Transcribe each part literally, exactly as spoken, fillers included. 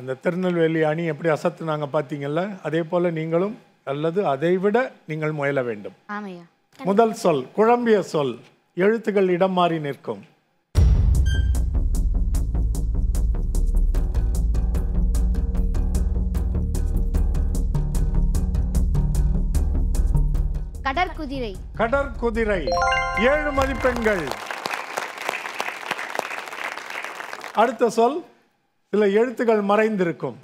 அந்த திருநெல்வேலி அணி எப்படி அசத்துனாங்க பார்த்தீங்கல்ல, அதே போல நீங்களும் அல்லது அதைவிட நீங்கள் முயல வேண்டும். ஆமையா. முதல் சொல் குழம்பிய சொல், எழுத்துக்கள் இடம் மாறி நிற்கும். கடற்குதிரை. கடற்குதிரை. ஏழு மதிப்பெண்கள். அடுத்த சொல் சில எழுத்துக்கள் மறைந்திருக்கும்.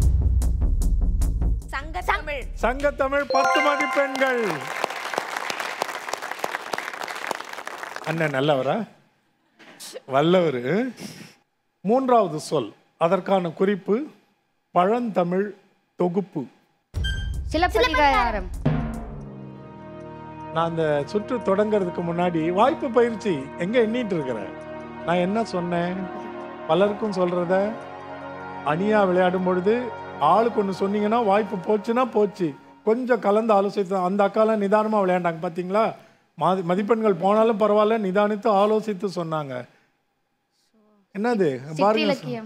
சங்கத்தமிழ். சங்கத்தமிழ். பத்து மதிப்பெண்கள். அண்ணன் நல்லவரா? வல்லவர். மூன்றாவது சொல், அதற்கான குறிப்பு பழந்தமிழ் தொகுப்பு. சிலப்பதிகாரம். நான் அந்த சுற்று தொடங்கிறதுக்கு முன்னாடி வாய்ப்பு பயிற்சி எங்க எண்ணிட்டு இருக்கிறேன். நான் என்ன சொன்னேன், பலருக்கும் சொல்றத அணியா விளையாடும் பொழுது ஆளுக்கு ஒன்று சொன்னீங்கன்னா வாய்ப்பு போச்சுன்னா போச்சு, கொஞ்சம் கலந்து ஆலோசித்து. அந்த அக்கால நிதானமா விளையாண்டாங்க பார்த்தீங்களா, மதிப்பெண்கள் போனாலும் பரவாயில்ல, நிதானித்து ஆலோசித்து சொன்னாங்க. என்னது பாருங்க,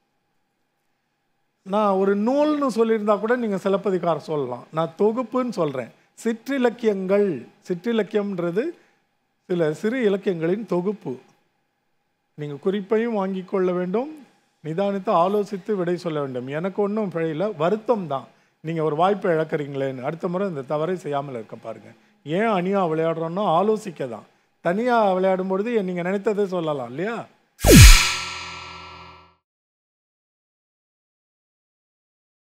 நான் ஒரு நூல்னு சொல்லியிருந்தா கூட நீங்க சிலப்பதிகாரம் சொல்லலாம், நான் தொகுப்புன்னு சொல்றேன். சிற்றிலக்கியங்கள், சிற்றிலக்கியம்ன்றது சில சிறு இலக்கியங்களின் தொகுப்பு. நீங்கள் குறிப்பையும் வாங்கி கொள்ள வேண்டும், நிதானித்து ஆலோசித்து விடை சொல்ல வேண்டும். எனக்கு ஒன்றும் பிழையில, வருத்தம் தான் நீங்கள் ஒரு வாய்ப்பை இழக்கிறீங்களேன்னு. அடுத்த முறை இந்த தவறை செய்யாமல் இருக்க பாருங்க. ஏன் அணியாக விளையாடுறோன்னா ஆலோசிக்க தான். தனியாக விளையாடும் பொழுது நீங்கள் நினைத்ததை சொல்லலாம் இல்லையா?